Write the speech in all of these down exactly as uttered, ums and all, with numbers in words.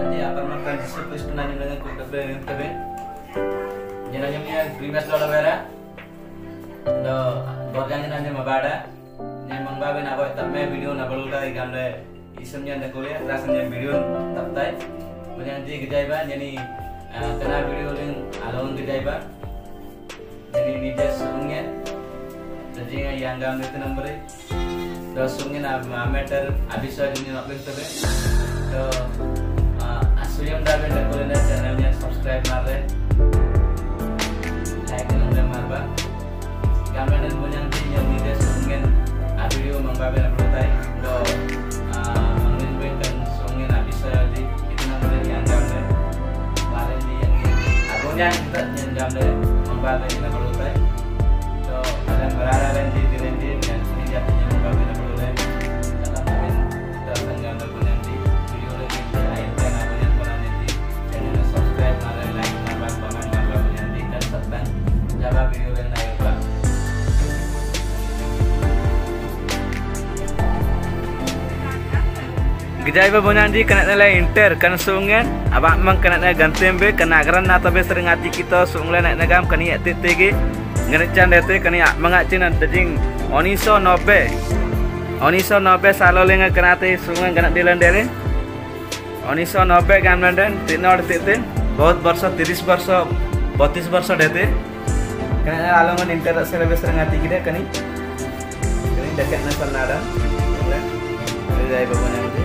Ya, permakan Yesus Kristus nanya dengan kita beri kebin. Jangan punya primas dola bera. Do gorjang nanya mabada. Yang mengbawa nak buat tapi video nak berluka ikan le. Isomnya nak kuliah, rasanya video tak tay. Punya nanti kejaiban jadi kena video link alon kejaiban. Jadi ni dia sungnya. Jadi yang gam itu nomor ini. Do sungnya nak meter habis saja ni nak beri kebin. Do Asuyam dah benda kuliner channelnya subscribe marre, like dan marba. Kami dan punya nanti yang video sungin video mengbawa berlutai do menginginkan sungin habis di itu nanti yang gambar kemarin di yang agonya kita yang gambar membawa berlutai do ada berada dan di di di yang ini jatuhnya membawa berlutai dalam mungkin dalam gambar pun nanti video lagi lain dan namanya pun nanti channel subscribe marre like marba komen marba pun nanti dan serta jawab video yang lain pak. Gejai babonyanji kena nilai inter kan sungan abak mang kena nilai gantembe kena agaran nata be sering hati kita sungle nak nagam kani ate tege ngerecan dete kani mangacin dajing oniso nobe oniso nobe salo lenga kena te sungan kena dilan dere oniso nobe gan mandan tinor tete बहुत वर्ष तीस वर्ष बत्तीस वर्ष dete kena alongan inter sering sering hati kita kani kani dekat nasal nada gejai babonyanji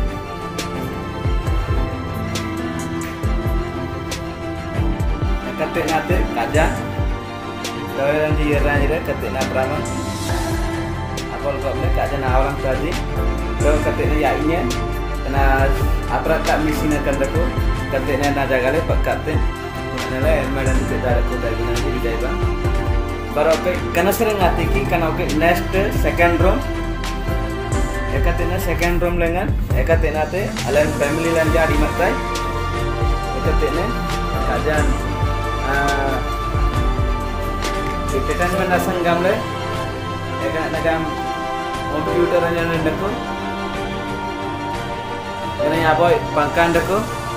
ketik nate kaja kalau yang di era ini ketik na Brahman apal kalau kaja na orang tadi kalau ketiknya ya ini kena apa tak misinya kan dako ketiknya na jaga le pakai nilai medan itu dari kota ini nanti dijai bang baru oke karena sering ngatiki karena oke next second room ekatiknya second room lengan ekatiknya te alam family lan jadi matai ekatiknya kajian kita kan menasang gamle, ya kan nagam komputer aja nendeku, ini apa pangkan deku,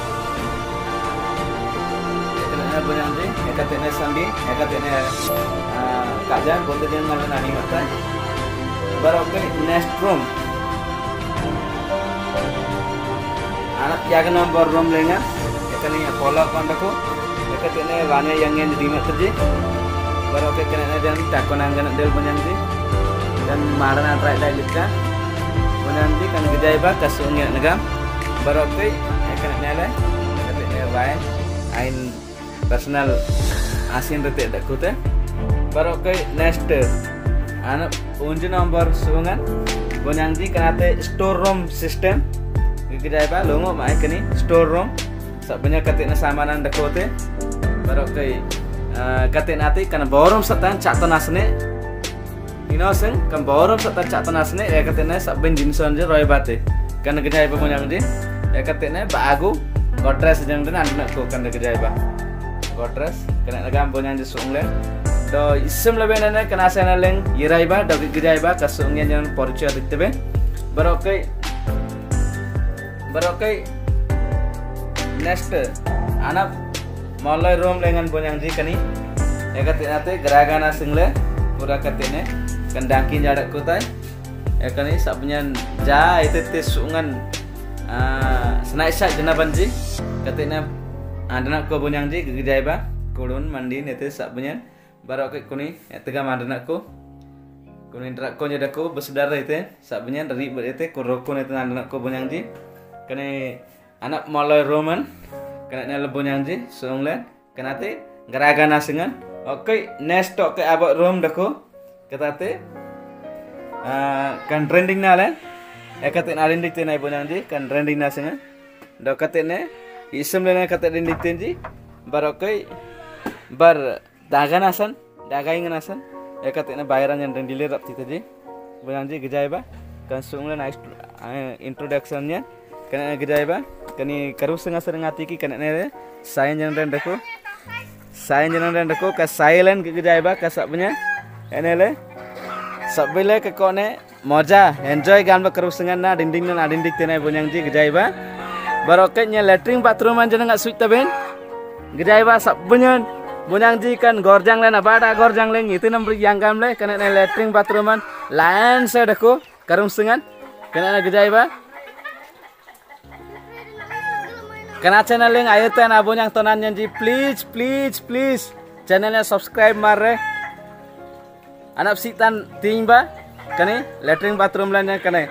ya kan punya nanti, ya katanya sambil, ya katanya kajian, boleh jangan malu nani mata, baru ke next room, anak jaga nomor room lengan, ya kan ini pola kan deku. Katanya banyak yang yang di terjadi baru oke kena dan takon anggan del penyanti dan marana try dah lika penyanti kan gejai ba kasungnya negam baru oke kena nela katanya baik ain personal asin rete dak kute baru oke next anak unju nomor sungan penyanti kena te store room system gejai ba longo mai kini store room sabanya katanya samanan dak kute baru ke katin ati kan borom satan cak tanasne inoseng kan borom satan cak tanasne ya katanya sabben jinson je roy bate kan gejai ba punya je ya katanya ba agu gotres jang den anak ko kan gejai ba gotres kena nagam punya je sungle do isem lebenana kana sana leng yirai ba do gejai ba kasungnya jang porcha ditebe baru ke baru ke next anak Malay room lengan bonyang ji kani, ekatin ate geragana single, pura katine, kendangkin jarak kutai, ekani sabnya ja itu tesungan, senai sak jenaban ji, katine, anda ko bonyang ji gejai ba, kurun mandi itu sabnya, baru ke kuni, etega mandana ko, kuni drak ko jadi ko bersedar itu, sabnya dari itu kurokun itu anda ko bonyang ji, kani anak Malay roman. Kena nela bonyang ji songlen kena te geraga nasingan oke next to ke abak room dako kata te kan trending nalen ekate nalen dikte nai bonyang ji kan trending nasingan do kate ne isem lena kate den dikte ji bar oke bar daga nasan daga ing nasan ekate ne bayran yang den diler rapti te ji bonyang ji gejai ba kan songlen introduction nya kena gejai ba kani karu setengah setengah tiki kena nere sain jangan rendaku sain jangan rendaku ke silent ke gejai ba ke sabnya enele sabile ke kone moja enjoy gan ba karu setengah na dinding na dinding tenai bonyang ji gejai ba baroketnya letring bathroom anjana nggak suit taben gejai ba sabunyan bunyang ji kan gorjang len abada gorjang len itu nomor yang kam le kan ne letring bathroom an lain saya dako karung sengan kan gejai ba Kena channel yang ayo ten abon yang tonan yang ji please please please channelnya subscribe marre anak sitan timba kane letring bathroom lainnya kane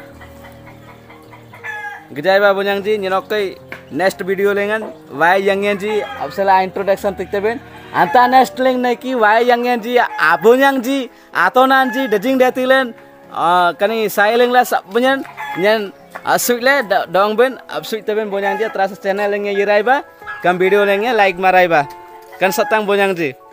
gejai ba abon yang ji nyinok next video lengan why yang yang ji absela introduction tikte ben anta next link naiki why yang yang ji abon yang ji atonan ji dejing datilen kane sailing la sabunyan nyen asuk le dong ben absuk teben bonyang ji terasa channel yang yirai ba kam video lengnya like marai ba kan satang bonyang ji